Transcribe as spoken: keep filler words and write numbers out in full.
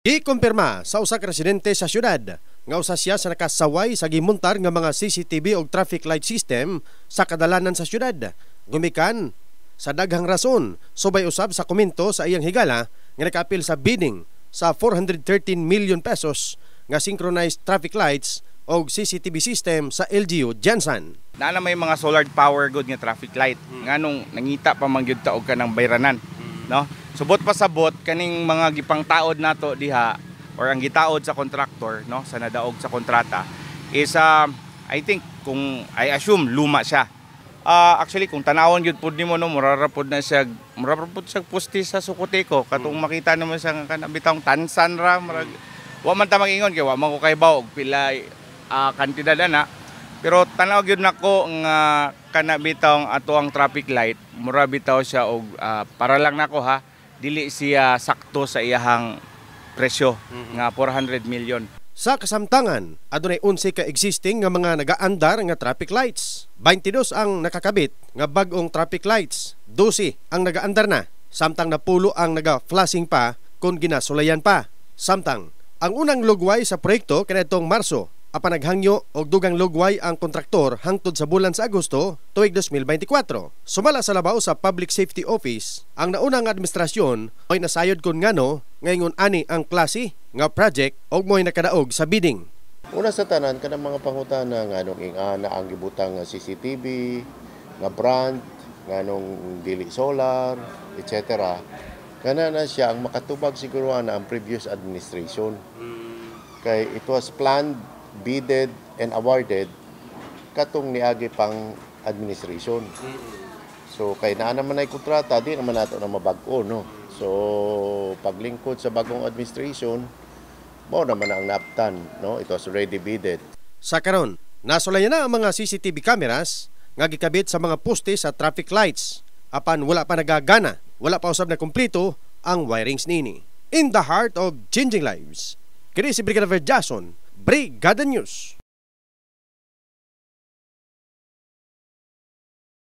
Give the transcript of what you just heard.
Ikumpirma sa usa ka residente sa syudad nga usa siya sa nakasaway sa gimuntar nga mga C C T V o traffic light system sa kadalanan sa syudad. Gumikan sa daghang rason, subay usab sa komento sa iyang higala nga nakaapil sa bidding sa four hundred thirteen million pesos nga synchronized traffic lights o C C T V system sa L G U Jansan. Na na may mga solar power good nga traffic light hmm. nganong nangita pa man gyud ta og kanang bayranan, hmm. no? Subot pa sabot kaning mga gipangtaod nato diha or ang gitaod sa contractor, no, sa nadaog sa kontrata is uh, I think kung I assume luma siya. Uh, actually kung tanawon gyud pud nimo no murarapod na siya murarapod siya pusti sa Sukoteko katong makita naman sa kanabitang tansan ra murag wa man ta mag-ingon kay wa man ko kaybaw og pila uh, kantidad ana. Pero tanaw gyud nako nga kanabitang ato ang traffic light mura bitaw siya og uh, para lang nako ha dili siya sakto sa iyahang presyo mm-hmm. nga four hundred million. Sa kasamtangan, adunay eleven ka existing nga mga nagaandar nga traffic lights. twenty-two ang nakakabit nga bag-ong traffic lights. twelve ang nagaandar na. Samtang napulo ang naga-flashing pa kung ginasulayan pa. Samtang ang unang lugway sa proyekto kaniadtong Marso apan naghangyo og dugang lugway ang kontraktor hangtod sa bulan sa Agosto tuig twenty twenty-four. Sumala sa labaw sa Public Safety Office, ang naunang administrasyon ay nasayod kon ngano ngayon ani ang klase nga project og mo'y nakadaog sa bidding. Una sa tanan kanang mga pangutana nganong ingana ang gibutang nga C C T V, nga brand, nganong dili solar, et cetera. Kana na siya ang makatubag siguro na ang previous administration. Kay it was planned, bidded and awarded katong niagi pang administration. So kay naa naman ay kontrata di naman nato na mabag-o no. So paglingkod sa bagong administration mo naman ang naptan no, it was already bidded. Sa karon nasulayan na ang mga C C T V cameras nga gikabit sa mga poste sa traffic lights apan wala pa nagagana, wala pa usab na kumpleto ang wirings nini. In the heart of changing lives, kini si Brigadier Jason, Brigada News.